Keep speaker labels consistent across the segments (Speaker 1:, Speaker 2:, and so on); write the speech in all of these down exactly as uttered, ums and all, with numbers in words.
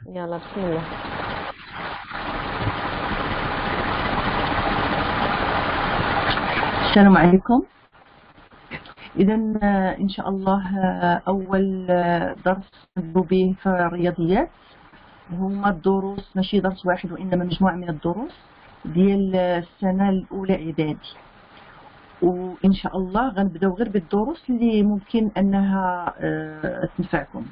Speaker 1: يلا بسم الله.
Speaker 2: السلام عليكم. إذا إن شاء الله أول درس نبدأ به في الرياضيات هما الدروس، ماشي درس واحد وإنما مجموعة من الدروس ديال السنة الأولى إعدادي، وإن شاء الله غنبداو غير بالدروس اللي ممكن أنها تنفعكم.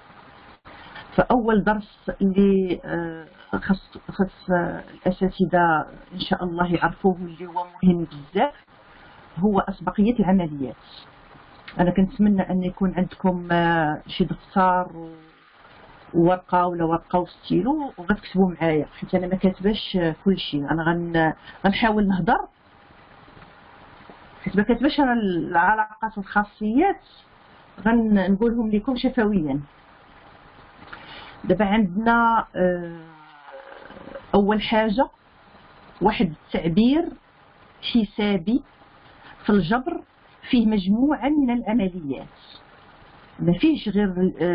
Speaker 2: فأول درس اللي خص خص الأساتذة إن شاء الله يعرفوه اللي هو مهم بزاف هو أسبقية العمليات. أنا كنتمنى أن يكون عندكم شي دفتر وورقة ولا ورقة وستيلو وغتكتبوا معايا، حيت أنا ما كاتباش كل شيء. أنا غن غنحاول نهضر حيت ما كاتباش أنا العلاقات والخاصيات، غنقولهم لكم شفويا. دابا عندنا أول حاجة واحد التعبير حسابي في الجبر فيه مجموعة من العمليات، ما فيهش غير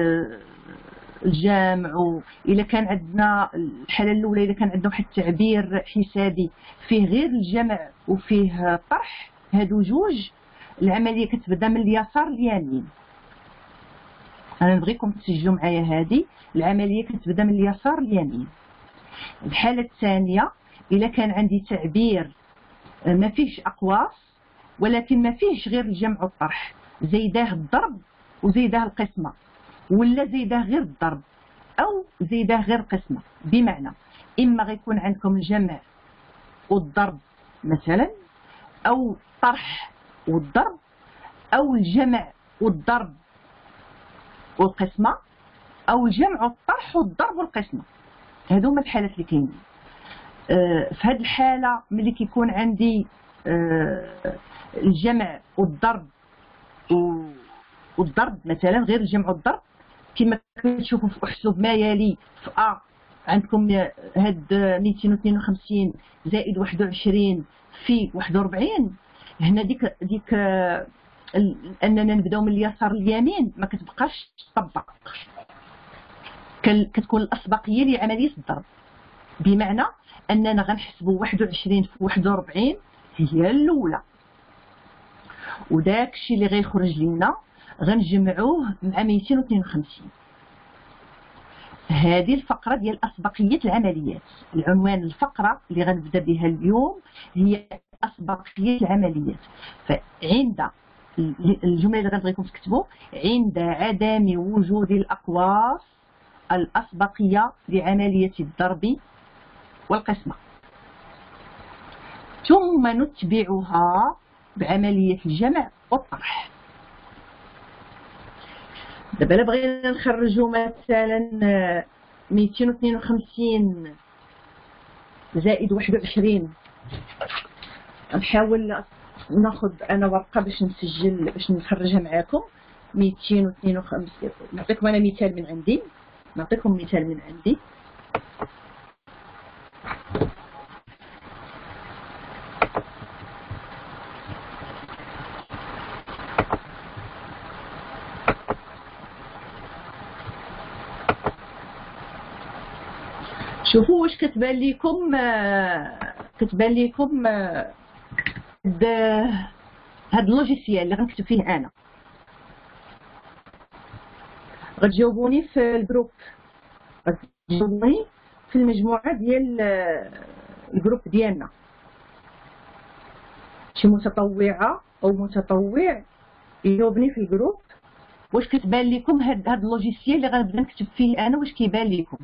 Speaker 2: الجمع. إذا كان عندنا الحالة الأولى، إذا كان عندنا واحد التعبير حسابي فيه غير الجمع وفيه الطرح، هادو جوج العملية كتبدا من اليسار لليمين. أنا نبغيكم تسجلوا معايا هذه العملية كتبدا من اليسار لليمين. الحالة الثانية إذا كان عندي تعبير ما فيهش أقواس ولكن ما فيهش غير الجمع والطرح، زيداه الضرب وزيداه القسمة، ولا زيداه غير الضرب أو زيداه غير القسمة. بمعنى إما غيكون عندكم الجمع والضرب مثلا، أو الطرح والضرب، أو الجمع والضرب والقسمة، أو الجمع والطرح والضرب والقسمة. هادو هما الحالات اللي كاينين. أه في هذه الحالة ملي كيكون عندي أه الجمع والضرب والضرب مثلا، غير الجمع والضرب كما كتشوفوا في احسب ما يلي في أ عندكم هاد مئتين واثنين وخمسين زائد واحد وعشرين في واحد وأربعين. هنا ديك ديك اننا نبداو من اليسار لليمين ما كتبقاش تطبق، كتكون الاسبقيه لعمليه الضرب. بمعنى اننا غنحسبوا واحد وعشرين في واحد وأربعين هي الاولى، وداك الشيء اللي غيخرج لنا غنجمعوه مع مئتين واثنين وخمسين. هذه الفقره ديال اسبقيه العمليات. العنوان الفقره اللي غنبدا بها اليوم هي اسبقيه العمليات. فعند الجمله اللي غنبغيكم تكتبوا: عند عدم وجود الاقواس الاسبقيه لعمليه الضرب والقسمه، ثم نتبعها بعمليه الجمع والطرح. دابا الا بغينا نخرجوا مثلا مئتين واثنين وخمسين زائد واحد وعشرين، نحاول ناخذ انا ورقه باش نسجل باش نخرجها معاكم. مئتين واثنين وخمسين، نعطيكم انا مثال من عندي، نعطيكم مثال من عندي. شوفوا واش كتبان لكم كتبان لكم هاد اللوجيسيال اللي غنكتب فيه انا. غتجاوبوني في الجروب، غتجاوبوني في المجموعه ديال الجروب ديالنا، شي متطوعه او متطوع يجاوبني في الجروب واش كتبان لكم هاد هاد اللوجيسيال اللي غنبدا نكتب فيه انا، واش كيبان لكم.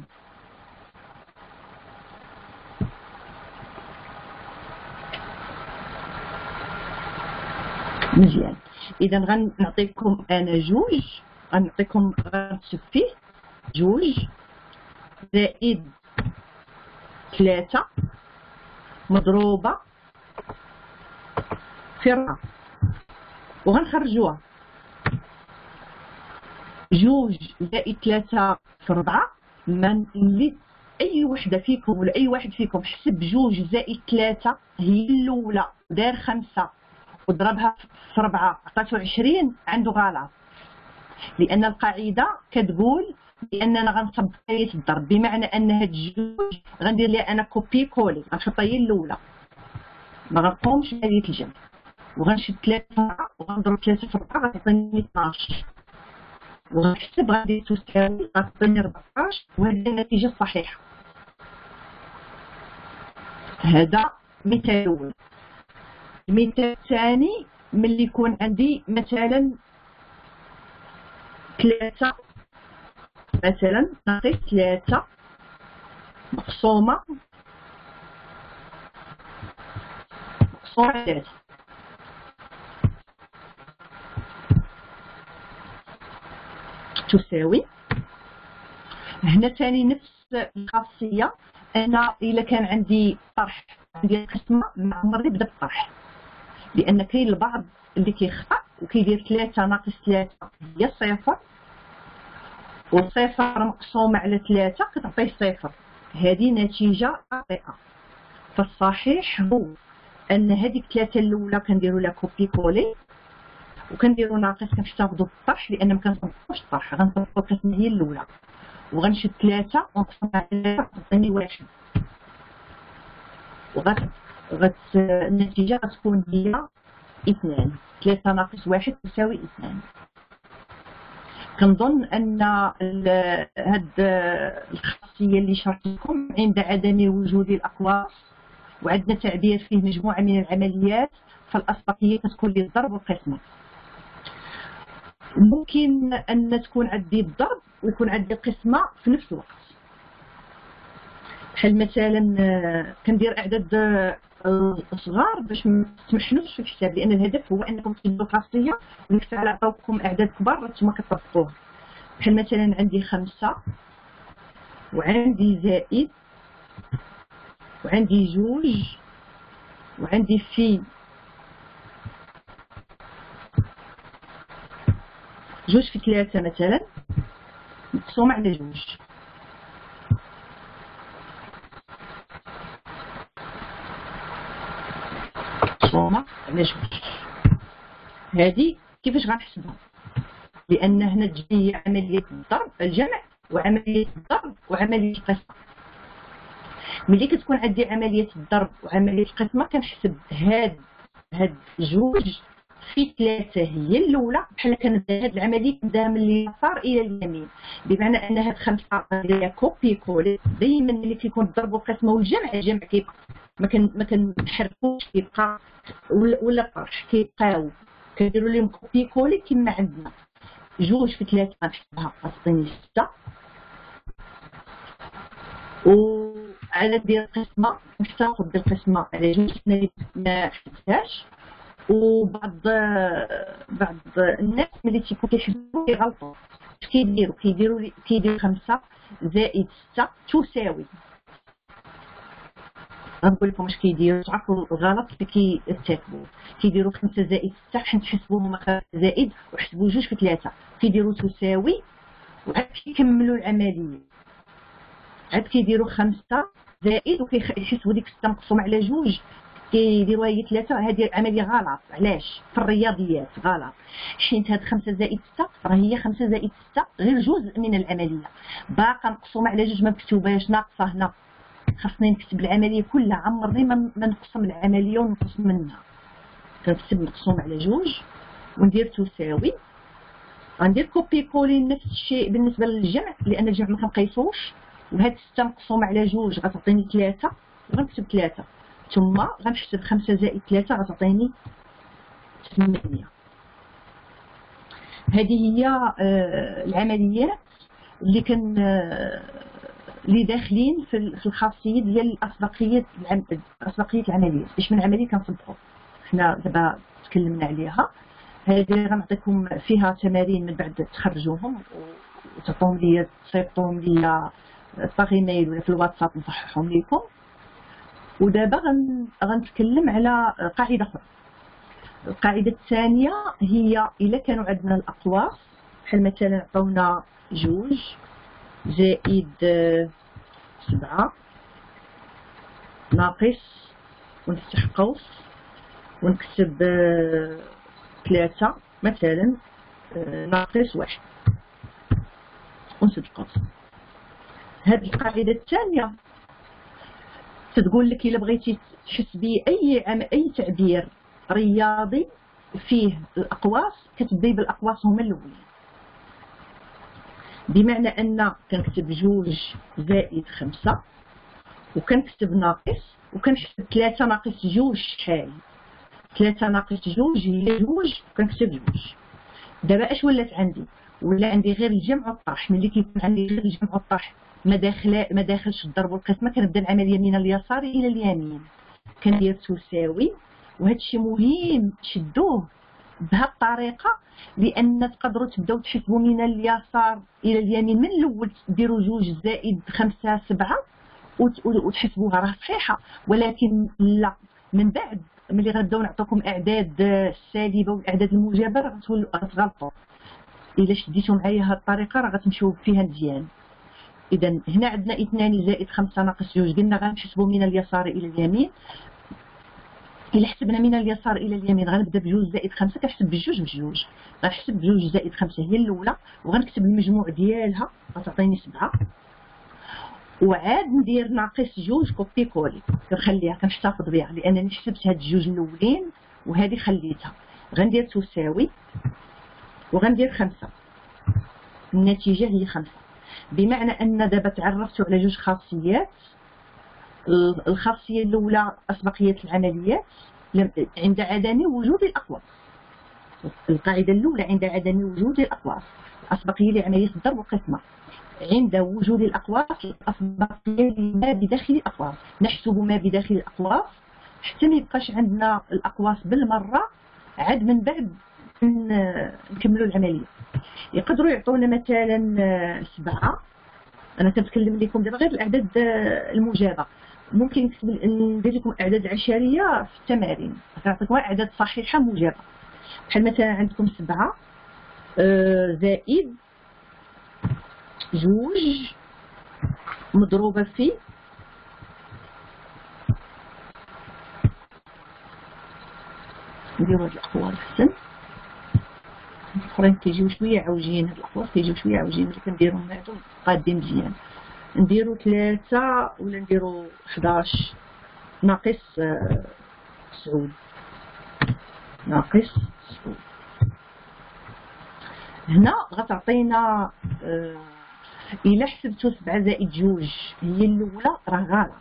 Speaker 2: مزيان. اذا غنعطيكم انا جوج، غنعطيكم غنكتب فيه جوج زائد ثلاثة مضروبة في أربعة، وغنخرجوها. جوج زائد ثلاثة في أربعة، من اللي أي وحدة فيكم ولا أي واحد فيكم حسب جوج زائد ثلاثة هي الأولى دار خمسة وضربها في أربعة عطاتو عشرين، عنده غلط، لأن القاعدة كتقول لاننا غنطبق آلية الضرب، بمعنى ان هاد الجوج غندير ليها انا كوبي كولي، غنحطها هي الاولى، ما غنقومش بآلية الجمع، وغنشد ثلاثة في أربعة وغنضرب ثلاثة في أربعة غتعطيني اثناش، وغنحسب غندير تساوي غتعطيني أربعطاش، وهذه النتيجة الصحيحة. هذا مثال أول. المثال الثاني ملي يكون عندي مثلا ثلاثة، مثلا ناقص ثلاثة مقسومة مقسومة على ثلاثة، تساوي. هنا ثاني نفس الخاصية، أنا إلا كان عندي طرح عندي قسمة ما عمري بدا بالطرح، لأن كاين البعض اللي كيخطأ وكيدير ثلاثة ناقص ثلاثة هي صفر، وصفر مقسومة على ثلاثة كتعطيه صفر، هذه نتيجة خاطئة. فالصحيح هو أن هذيك ثلاثة الأولى كنديرو لها كوبي كولي وكنديرو ناقص كنحتفظو بالطرح، لأن مكنطبقوش الطرح، غنطبقو القسمة هي الأولى وغنشد ثلاثة ونقسم على ثلاثة تعطيني واحد، وغت غت النتيجة غتكون هي اثنان، ثلاثة ناقص واحد تساوي اثنان. كنظن أن هاد الخاصية اللي شرحت لكم عند عدم وجود الأقواس وعندنا تعبير فيه مجموعة من العمليات، فالأسبقية كتكون للضرب والقسمة. ممكن أن تكون عندي الضرب ويكون عندي القسمة في نفس الوقت، بحال مثلا كندير أعداد صغار باش ما تسمحلوش في الحساب، لأن الهدف هو أنكم تجدوا خاصية ونكتب على عطاوكم أعداد كبار نتوما كتطبقوها. بحال مثلا عندي خمسة وعندي زائد وعندي جوج وعندي في جوج في ثلاثة مثلا مقسومة على جوج، مقسومة على جوج. هذه كيفاش غنحسبها؟ لأن هنا تجي عملية الضرب الجمع وعملية الضرب وعملية القسمة. ملي كتكون عندي عملية الضرب وعملية القسمة كنحسب هاد هاد جوج في ثلاثة هي الأولى، بحال كانت هاد العملية كنديرها من اليسار إلى اليمين، بمعنى أن هاد خمسة غنديرها كوبي كولي. دايما ملي كيكون الضرب والقسمة والجمع الجمع كيبقى ما ما كنحركوش، كيبقى ولا الطرح كيبقاو كنديرو لهم كوبي كولي كما عندنا. جوج في ثلاثة غنحسبها غتعطيني ستة، وعلى ندير القسمة نحتفظ بالقسمة على جوج ما حسبتهاش. وبعض بعض الناس ملي تيكون كيحسبوا كيغلطوا، اش كيديروا كيديروا كيديروا خمسة زائد ستة تساوي، غنقول لكم اش كيديروا تعرفوا الغلط اللي كيرتكبوه. كيديروا خمسة زائد ستة حيت تحسبوهم خمسة زائد وحسبوا جوج في ثلاثة، كيديروا تساوي وعاد كيكملوا العملية، عاد كيديروا خمسة زائد وكيحسبوا ديك ستة مقسومة على جوج كيديروها هي ثلاثة. هذه عملية غلط. علاش؟ في الرياضيات غلط، حيت هاد خمسة زائد ستة راه هي خمسة زائد ستة غير جزء من العملية، باقا مقسومة على جوج ما مكتوباش ناقصة هنا. خاصني نكتب العملية كلها، عمرني ما نقسم العملية ونقص منها، كنكتب مقسوم على جوج وندير تساوي. غندير كوبي كولي نفس الشيء بالنسبة للجمع، لأن الجمع ما كنقيسوش، وهاد ستة مقسومة على جوج غتعطيني ثلاثة وغنكتب ثلاثة، ثم غنحسب خمسة زائد ثلاثة غتعطيني ثمانية. هذه هي آه العمليات اللي كان آه اللي داخلين في الخاصية ديال الأسبقية أسبقية العمليات. باش من عملية كنطبقوا حنا دابا تكلمنا عليها. هذه غنعطيكم فيها تمارين من بعد تخرجوهم وتعطوهم لي تصيفطوهم لي باغ ايميل ولا في الواتساب نصححهم لكم. ودابا غن... غنتكلم على قاعدة أخرى. القاعدة الثانية هي إلا كانوا عندنا الأقواس، بحال مثلا عطاونا جوج زائد سبعة ناقص ونفتح قوس ونكتب ثلاثة مثلا ناقص واحد، ونسد القوس. هذه القاعده الثانيه تتقول لك الا بغيتي تحسبي اي عم اي تعبير رياضي فيه الاقواس كتبداي بالاقواس هما الاولين، بمعنى ان كنكتب جوج زائد خمسة وكنكتب ناقص وكنحسب ثلاثة ناقص جوج شحال، ثلاثة ناقص جوج هي جوج وكنكتب جوج. دابا اش ولات عندي؟ ولا عندي غير الجمع والطرح. ملي كيكون عندي غير الجمع والطرح ما داخل ما داخلش الضرب والقسمه، كنبدا العمليه من اليسار الى اليمين، كندير تساوي. وهذا الشيء مهم شدوه بهذه الطريقه، لان تقدروا تبداو تحسبوا من اليسار الى اليمين من الاول، ديروا جوج زائد خمسة سبعة وتحسبوها راه صحيحه، ولكن لا، من بعد ملي غنبداو نعطيكم اعداد السالبه والاعداد الموجبه راه غتغلطوا. الا شديتوا معايا هذه الطريقه راه غتمشيو فيها مزيان. اذا هنا عندنا اثنان زائد خمسة ناقص جوج، قلنا غنحسبوا من اليسار الى اليمين. الا حسبنا من اليسار الى اليمين غنبدا بجوج زائد خمسة، كنحسب بجوج بجوج، غنحسب بجوج زائد خمسة هي الاولى وغنكتب المجموع ديالها غتعطيني سبعة، وعاد ندير ناقص جوج كوبي كولي، كنخليها كنحتفظ بها لانني حسبت هاد الجوج الاولين وهذه خليتها. غندير تساوي وغندير خمسة، النتيجه هي خمسة، بمعنى ان دابا تعرفتوا على جوج خاصيات. الخاصيه الاولى اسبقيه العمليات عند عدم وجود الاقواس. القاعده الاولى عند عدم وجود الاقواس اسبقيه لعمليه الضرب والقسمه. عند وجود الاقواس الاسبقيه لما بداخل الاقواس، نحسب ما بداخل الاقواس حتى ما يبقاش عندنا الاقواس بالمره، عاد من بعد نكملوا العمليه. يقدروا يعطونا مثلا سبعة، انا كنتكلم لكم دابا غير الاعداد الموجبه، ممكن ندير لكم اعداد عشريه في التمارين غنعطيكم اعداد صحيحه موجبه، بحال مثلا عندكم سبعة زائد جوج مضروبه في نديرو هاد الاقوال احسن، الاخرين كيجيو شويه عوجين، هاد الاقوال كيجيو شويه عوجين، ملي كنديرهم معاهم قادين مزيان. نديرو ثلاثة ولا نديرو حداش ناقص تسعود، ناقص تسعود. هنا غتعطينا آه إلا حسبتو سبعة زائد جوج هي الأولى راه غلط،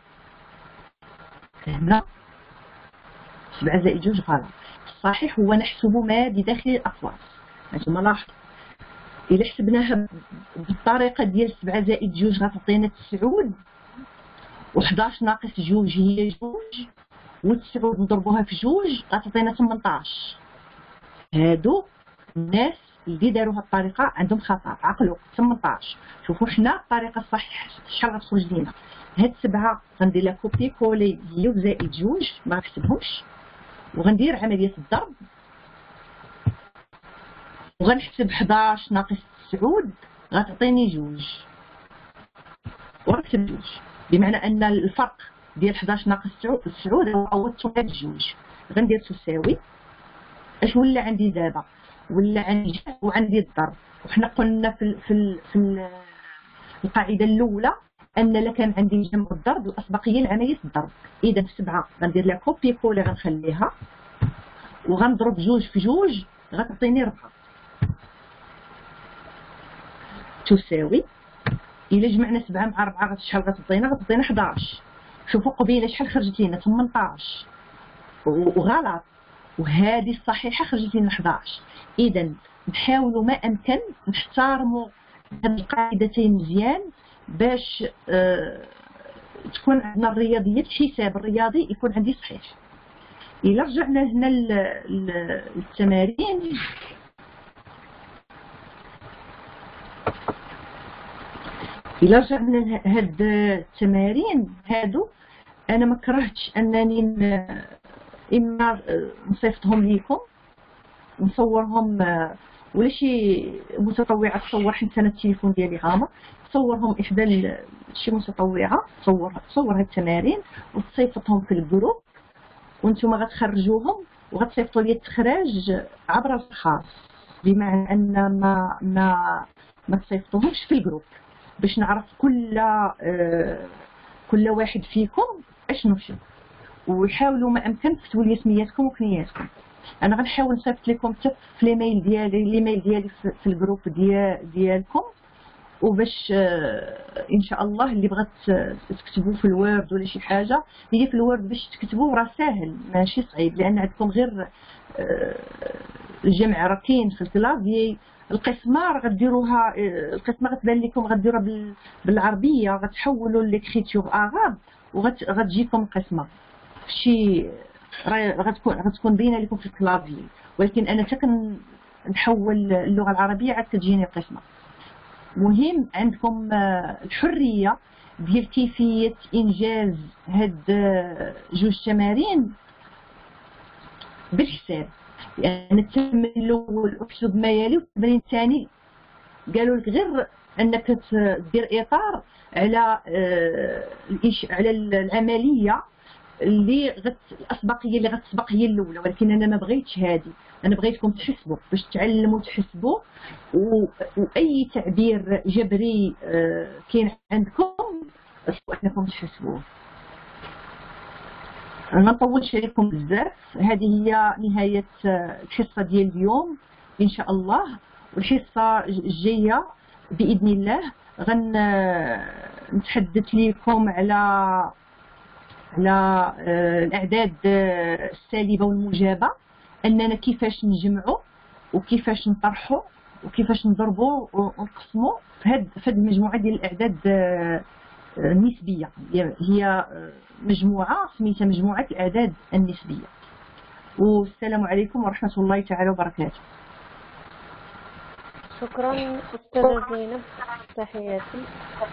Speaker 2: هنا سبعة زائد جوج غلط، الصحيح هو نحسب ما بداخل الأقواس. هانتوما لاحظوا إلا حسبناها بالطريقة ديال سبعة زائد جوج غتعطينا تسعود، وحداش ناقص جوج هي جوج، وتسعود نضربوها في جوج غتعطينا ثمنطاش. هادو الناس اللي داروا هاد الطريقة عندهم خطأ، عقلوا ثمنطاش. شوفوا حنا الطريقة الصحيحة شحال غتخرج لينا. هاد سبعة غندير لها كوبي كولي هي زائد جوج ما غنكتبهمش، وغندير عملية الضرب وغنحسب حداش ناقص تسعود غتعطيني جوج وغنكتب جوج، بمعنى ان الفرق ديال حداش ناقص تسعود هو عوضته بجوج. غندير تساوي. اش ولا عندي دابا؟ ولا عندي جمع وعندي الضرب، وحنا قلنا في في في القاعده الاولى ان لا كان عندي جمع الضرب الاسبقيه لعمليه الضرب. اذا في سبعة غندير لها كوبي كولي غنخليها وغنضرب جوج في جوج غتعطيني ربعة تساوي. الا جمعنا سبعة مع ربعة شحال غتعطينا؟ غتعطينا حداش. شوفوا قبيله شحال خرجت لينا؟ ثمنطاش وغلط، وهذه الصحيحه خرجت لنا حداش. اذا نحاولوا ما امكن نحترموا هاد القاعدتين مزيان باش آه تكون عندنا الرياضيات، الحساب الرياضي يكون عندي صحيح. الا رجعنا هنا للتمارين الا رجعنا لهاد التمارين هادو انا ما كرهتش انني اما نصيفطهم ليكم نصورهم، ولا شي متطوعه تصور، حيت انا التليفون ديالي غامض، تصورهم احدى شي متطوعه تصور تصور هاد التمارين وتصيفطهم في الجروب، وانتم غتخرجوهم وغتصيفطوا لي التخراج عبر الخاص، بمعنى ان ما ما ما تصيفطوهمش في الجروب باش نعرف كل آه كل واحد فيكم اشنو شنو، ويحاولوا ما امكن تكتبوا لي سمياتكم وكنياتكم. انا غنحاول نصيفط لكم حتى في الايميل ديالي الايميل ديالي في الجروب ديال ديالكم، وباش آه ان شاء الله اللي بغات تكتبوا في الوورد ولا شي حاجه هي في الوورد باش تكتبوا راه ساهل ماشي صعيب، لان عندكم غير آه الجمع راه كاين في الكلافي. القسمه راه غديروها آه القسمه غتبان لكم غديروها بالعربيه، غتحولوا ليكريتور اغاب وغتجيكم قسمه شي راه غتكون غتكون باينه لكم في الكلافي، ولكن انا حتى كنحول اللغه العربيه عاد كتجيني القسمه. مهم عندكم الحريه ديال كيفيه انجاز هاد جوج تمارين بالحساب، يعني التمرين الاول اكتب ما يلي، والتمرين الثاني قالوا لك غير انك تدير اطار على على العمليه اللي غت الاسبقيه اللي غتسبق هي الاولى، ولكن انا ما بغيتش هذه، انا بغيتكم تحسبوا باش تعلموا تحسبوا، و... واي تعبير جبري آه كاين عندكم انكم تحسبوه. ما نطولش عليكم بزاف، هذه هي نهايه الحصه ديال اليوم ان شاء الله. والحصه الجايه باذن الله غن نتحدث لكم على على الاعداد السالبه والموجبه، اننا كيفاش نجمعوا وكيفاش نطرحوا وكيفاش نضربوا ونقسموا في هاد في هاد المجموعه ديال الاعداد النسبيه. هي مجموعه سميتها مجموعه الاعداد النسبيه. والسلام عليكم ورحمه الله تعالى وبركاته.
Speaker 1: شكرا استاذه زينب، تحياتي.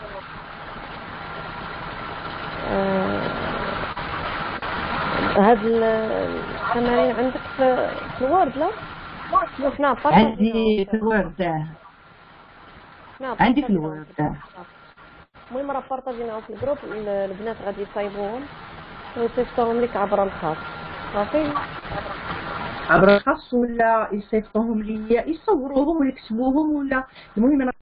Speaker 1: آه هاد التمارين عندك في الوورد؟ لا شفنا
Speaker 2: عندي في الوورد، عندي في الوورد.
Speaker 1: المهم راه بارطاجيناهم في الجروب، البنات غادي يصايبوهم ويصيفطوهم لك عبر الخاص. صافي
Speaker 2: عبر الخاص ولا يصيفطوهم ليا يصوروهم ويكتبوهم، ولا المهم